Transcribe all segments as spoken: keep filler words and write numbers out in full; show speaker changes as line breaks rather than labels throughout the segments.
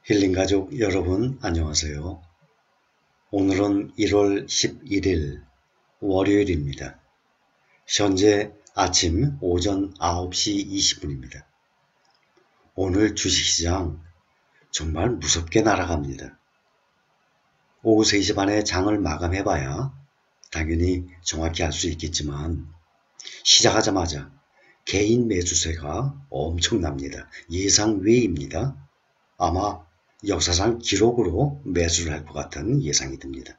힐링가족 여러분 안녕하세요. 오늘은 일월 십일일 월요일입니다. 현재 아침 오전 아홉 시 이십 분입니다. 오늘 주식시장 정말 무섭게 날아갑니다. 오후 세 시 반에 장을 마감해봐야 당연히 정확히 알 수 있겠지만 시작하자마자 개인 매수세가 엄청납니다. 예상 외입니다. 아마 역사상 기록으로 매수를 할 것 같은 예상이 듭니다.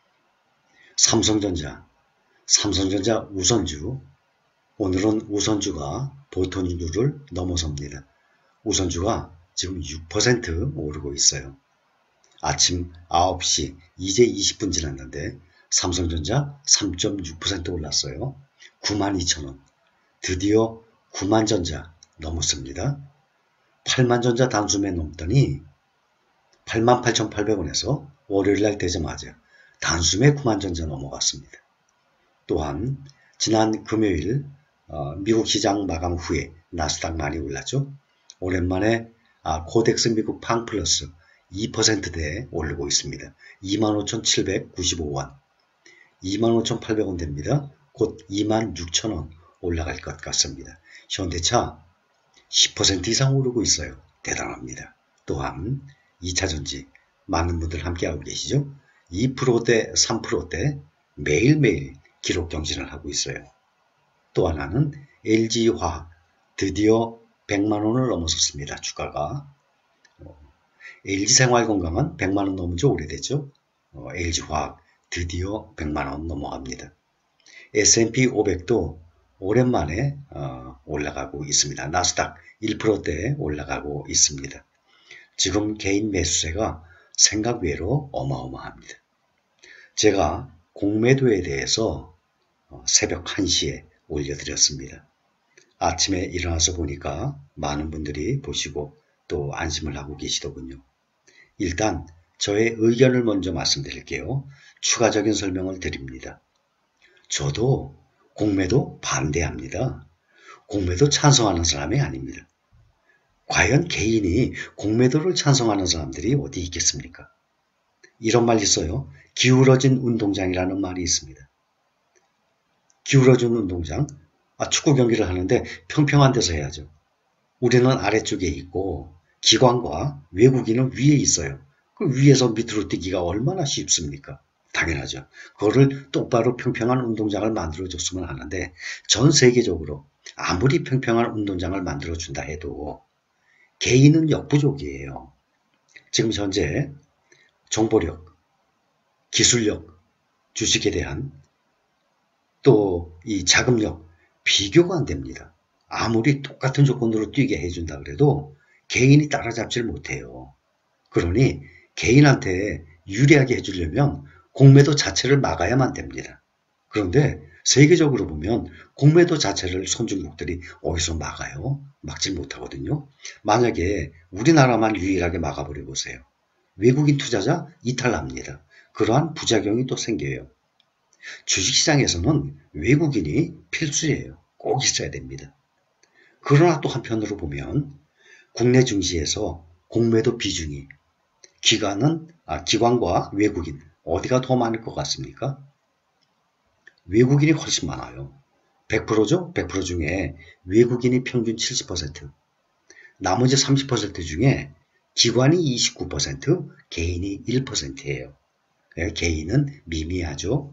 삼성전자, 삼성전자 우선주, 오늘은 우선주가 보통주를 넘어섭니다. 우선주가 지금 육 퍼센트 오르고 있어요. 아침 아홉 시 이제 이십 분 지났는데 삼성전자 삼 점 육 퍼센트 올랐어요. 구만 이천 원. 드디어 구만 전자 넘었습니다. 팔만 전자 단숨에 넘더니 팔만 팔천팔백 원에서 월요일날 되자마자 단숨에 구만 전자 넘어갔습니다. 또한 지난 금요일 어, 미국 시장 마감 후에 나스닥 많이 올랐죠. 오랜만에 아, 코덱스 미국 팡 플러스 이 퍼센트대에 오르고 있습니다. 이만 오천칠백구십오 원, 이만 오천팔백 원 됩니다. 곧 이만 육천 원 올라갈 것 같습니다. 현대차 십 퍼센트 이상 오르고 있어요. 대단합니다. 또한 이차전지 많은 분들 함께하고 계시죠? 이 퍼센트대, 삼 퍼센트대 매일매일 기록 경신을 하고 있어요. 또 하나는 엘지화학 드디어 백만 원을 넘어섰습니다. 주가가. 어, 엘지생활건강은 백만 원 넘은 지 오래됐죠? 어, 엘지화학 드디어 백만 원 넘어갑니다. 에스 앤 피 오백도 오랜만에 어, 올라가고 있습니다. 나스닥 일 퍼센트대에 올라가고 있습니다. 지금 개인 매수세가 생각 외로 어마어마합니다. 제가 공매도에 대해서 새벽 한 시에 올려드렸습니다. 아침에 일어나서 보니까 많은 분들이 보시고 또 안심을 하고 계시더군요. 일단 저의 의견을 먼저 말씀드릴게요. 추가적인 설명을 드립니다. 저도 공매도 반대합니다. 공매도 찬성하는 사람이 아닙니다. 과연 개인이 공매도를 찬성하는 사람들이 어디 있겠습니까? 이런 말 있어요. 기울어진 운동장이라는 말이 있습니다. 기울어진 운동장, 아, 축구 경기를 하는데 평평한 데서 해야죠. 우리는 아래쪽에 있고 기관과 외국인은 위에 있어요. 그 위에서 밑으로 뛰기가 얼마나 쉽습니까? 당연하죠. 그거를 똑바로 평평한 운동장을 만들어줬으면 하는데 전 세계적으로 아무리 평평한 운동장을 만들어준다 해도 개인은 역부족이에요. 지금 현재 정보력, 기술력, 주식에 대한 또 이 자금력 비교가 안 됩니다. 아무리 똑같은 조건으로 뛰게 해준다 그래도 개인이 따라잡질 못해요. 그러니 개인한테 유리하게 해주려면 공매도 자체를 막아야만 됩니다. 그런데 세계적으로 보면 공매도 자체를 선진국들이 어디서 막아요? 막질 못하거든요. 만약에 우리나라만 유일하게 막아버려 보세요. 외국인 투자자 이탈납니다. 그러한 부작용이 또 생겨요. 주식시장에서는 외국인이 필수예요. 꼭 있어야 됩니다. 그러나 또 한편으로 보면 국내 증시에서 공매도 비중이 기관은, 아, 기관과 외국인 어디가 더 많을 것 같습니까? 외국인이 훨씬 많아요. 백 퍼센트죠? 백 퍼센트 중에 외국인이 평균 칠십 퍼센트, 나머지 삼십 퍼센트 중에 기관이 이십구 퍼센트, 개인이 일 퍼센트예요. 개인은 미미하죠.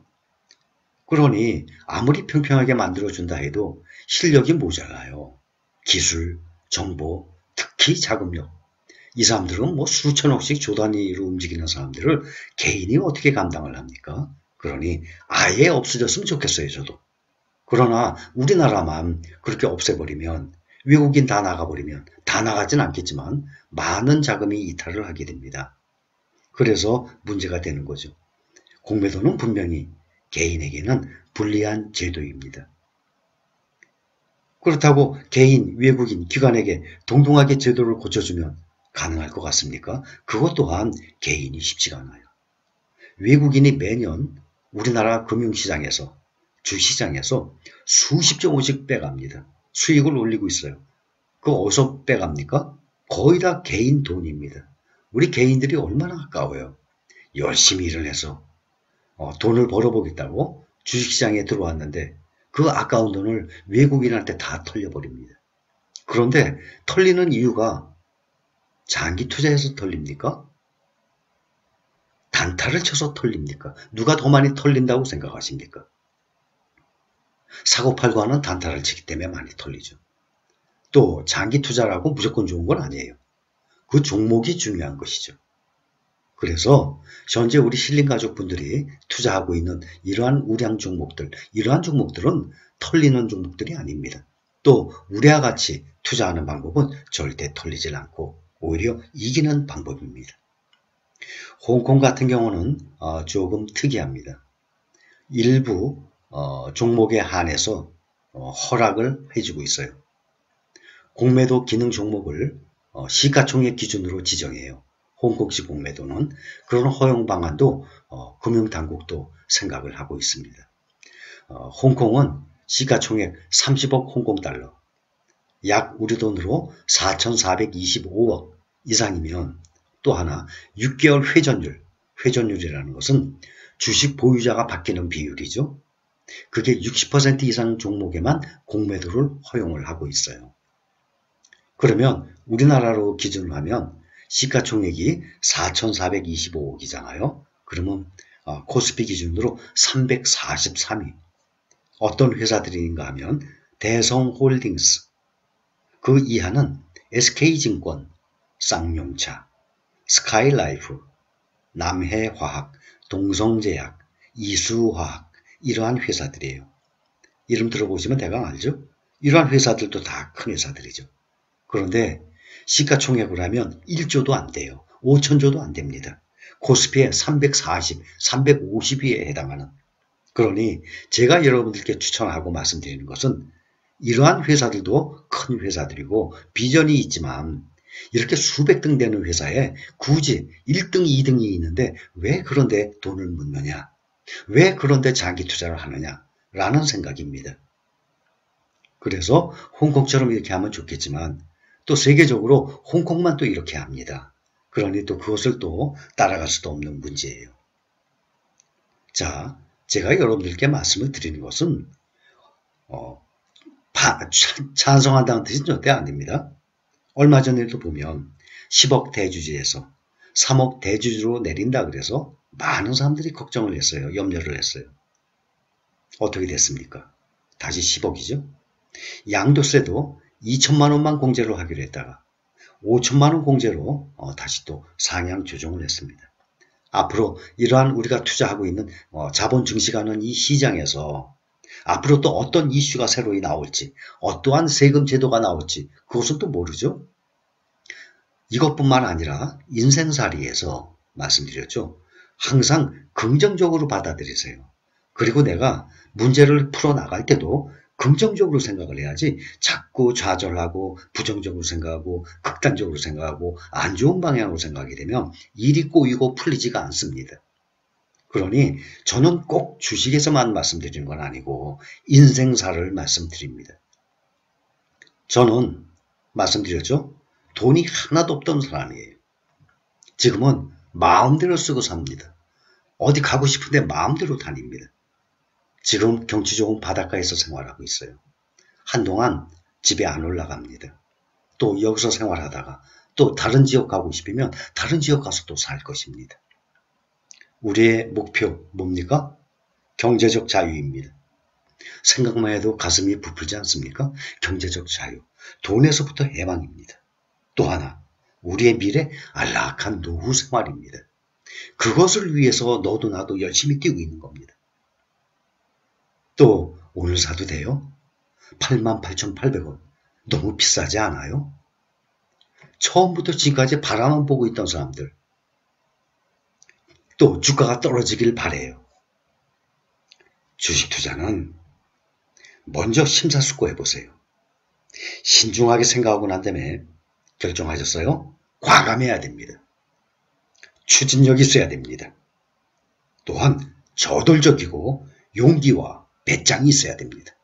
그러니 아무리 평평하게 만들어준다 해도 실력이 모자라요. 기술, 정보, 특히 자금력. 이 사람들은 뭐 수천억씩 조 단위로 움직이는 사람들을 개인이 어떻게 감당을 합니까? 그러니 아예 없어졌으면 좋겠어요, 저도. 그러나 우리나라만 그렇게 없애버리면, 외국인 다 나가버리면, 다 나가진 않겠지만 많은 자금이 이탈을 하게 됩니다. 그래서 문제가 되는 거죠. 공매도는 분명히 개인에게는 불리한 제도입니다. 그렇다고 개인, 외국인, 기관에게 동등하게 제도를 고쳐주면 가능할 것 같습니까? 그것 또한 개인이 쉽지가 않아요. 외국인이 매년 우리나라 금융시장에서, 주시장에서 수십조 원씩 빼갑니다. 수익을 올리고 있어요. 그거 어디서 빼갑니까? 거의 다 개인 돈입니다. 우리 개인들이 얼마나 아까워요. 열심히 일을 해서 어, 돈을 벌어보겠다고 주식시장에 들어왔는데 그 아까운 돈을 외국인한테 다 털려버립니다. 그런데 털리는 이유가 장기 투자해서 털립니까? 단타를 쳐서 털립니까? 누가 더 많이 털린다고 생각하십니까? 사고팔고 하는 단타를 치기 때문에 많이 털리죠. 또 장기 투자라고 무조건 좋은 건 아니에요. 그 종목이 중요한 것이죠. 그래서 현재 우리 힐링 가족분들이 투자하고 있는 이러한 우량 종목들, 이러한 종목들은 털리는 종목들이 아닙니다. 또 우리와 같이 투자하는 방법은 절대 털리질 않고 오히려 이기는 방법입니다. 홍콩 같은 경우는 조금 특이합니다. 일부 종목에 한해서 허락을 해주고 있어요. 공매도 기능 종목을 시가총액 기준으로 지정해요. 홍콩식 공매도는 그런 허용 방안도 어, 금융당국도 생각을 하고 있습니다. 어, 홍콩은 시가총액 삼십억 홍콩달러, 약 우리 돈으로 사천사백이십오억 이상이면 또 하나 육 개월 회전율, 회전율이라는 것은 주식 보유자가 바뀌는 비율이죠. 그게 육십 퍼센트 이상 종목에만 공매도를 허용을 하고 있어요. 그러면 우리나라로 기준으로 하면 시가총액이 사천사백이십오억이잖아요. 그러면 코스피 기준으로 삼백사십삼 위. 어떤 회사들인가 하면 대성홀딩스, 그 이하는 에스케이증권, 쌍용차, 스카이라이프, 남해화학, 동성제약, 이수화학 이러한 회사들이에요. 이름 들어보시면 대강 알죠? 이러한 회사들도 다 큰 회사들이죠. 그런데 시가총액을 하면 일조도 안 돼요. 오천조도 안 됩니다. 코스피에 삼백사십, 삼백오십 위에 해당하는. 그러니 제가 여러분들께 추천하고 말씀드리는 것은 이러한 회사들도 큰 회사들이고 비전이 있지만 이렇게 수백 등 되는 회사에 굳이 일 등, 이 등이 있는데 왜 그런데 돈을 묻느냐? 왜 그런데 장기 투자를 하느냐? 라는 생각입니다. 그래서 홍콩처럼 이렇게 하면 좋겠지만 또 세계적으로 홍콩만 또 이렇게 합니다. 그러니 또 그것을 또 따라갈 수도 없는 문제예요. 자, 제가 여러분들께 말씀을 드리는 것은 어, 바, 찬성한다는 뜻은 절대 아닙니다. 얼마 전에도 보면 십억 대주주에서 삼억 대주주로 내린다 그래서 많은 사람들이 걱정을 했어요. 염려를 했어요. 어떻게 됐습니까? 다시 십억이죠. 양도세도 이천만 원만 공제로 하기로 했다가 오천만 원 공제로 어, 다시 또 상향 조정을 했습니다. 앞으로 이러한 우리가 투자하고 있는 어, 자본 증시가는 이 시장에서 앞으로 또 어떤 이슈가 새로이 나올지, 어떠한 세금 제도가 나올지 그것은 또 모르죠. 이것뿐만 아니라 인생살이에서 말씀드렸죠. 항상 긍정적으로 받아들이세요. 그리고 내가 문제를 풀어나갈 때도 긍정적으로 생각을 해야지 자꾸 좌절하고 부정적으로 생각하고 극단적으로 생각하고 안 좋은 방향으로 생각하게 되면 일이 꼬이고 풀리지가 않습니다. 그러니 저는 꼭 주식에서만 말씀드리는 건 아니고 인생사를 말씀드립니다. 저는 말씀드렸죠. 돈이 하나도 없던 사람이에요. 지금은 마음대로 쓰고 삽니다. 어디 가고 싶은데 마음대로 다닙니다. 지금 경치 좋은 바닷가에서 생활하고 있어요. 한동안 집에 안 올라갑니다. 또 여기서 생활하다가 또 다른 지역 가고 싶으면 다른 지역 가서 또 살 것입니다. 우리의 목표 뭡니까? 경제적 자유입니다. 생각만 해도 가슴이 부풀지 않습니까? 경제적 자유. 돈에서부터 해방입니다. 또 하나, 우리의 미래 안락한 노후 생활입니다. 그것을 위해서 너도 나도 열심히 뛰고 있는 겁니다. 또 오늘 사도 돼요? 팔만 팔천팔백 원. 너무 비싸지 않아요? 처음부터 지금까지 바라만 보고 있던 사람들. 또 주가가 떨어지길 바래요. 주식 투자는 먼저 심사숙고해 보세요. 신중하게 생각하고 난 다음에 결정하셨어요? 과감해야 됩니다. 추진력이 있어야 됩니다. 또한 저돌적이고 용기와 배짱이 있어야 됩니다.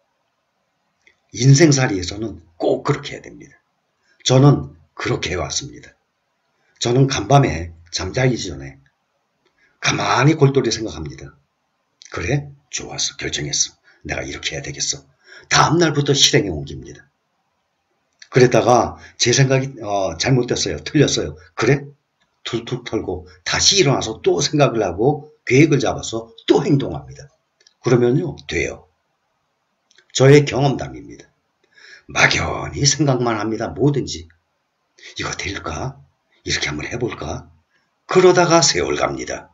인생살이에서는 꼭 그렇게 해야 됩니다. 저는 그렇게 해왔습니다. 저는 간밤에 잠자기 전에 가만히 골똘히 생각합니다. 그래? 좋았어. 결정했어. 내가 이렇게 해야 되겠어. 다음날부터 실행에 옮깁니다. 그랬다가 제 생각이 어, 잘못됐어요. 틀렸어요. 그래? 툴툴 털고 다시 일어나서 또 생각을 하고 계획을 잡아서 또 행동합니다. 그러면요. 돼요. 저의 경험담입니다. 막연히 생각만 합니다. 뭐든지. 이거 될까? 이렇게 한번 해볼까? 그러다가 세월 갑니다.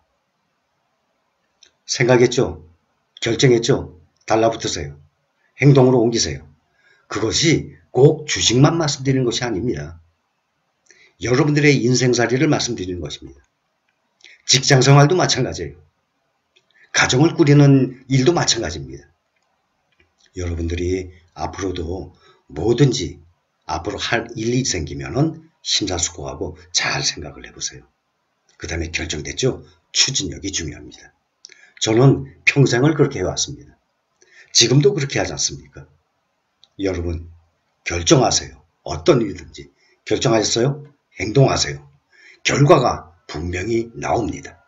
생각했죠? 결정했죠? 달라붙으세요. 행동으로 옮기세요. 그것이 꼭 주식만 말씀드리는 것이 아닙니다. 여러분들의 인생살이를 말씀드리는 것입니다. 직장생활도 마찬가지예요. 가정을 꾸리는 일도 마찬가지입니다. 여러분들이 앞으로도 뭐든지 앞으로 할 일이 생기면은 심사숙고하고 잘 생각을 해보세요. 그 다음에 결정됐죠? 추진력이 중요합니다. 저는 평생을 그렇게 해왔습니다. 지금도 그렇게 하지 않습니까? 여러분 결정하세요. 어떤 일이든지 결정하셨어요? 행동하세요. 결과가 분명히 나옵니다.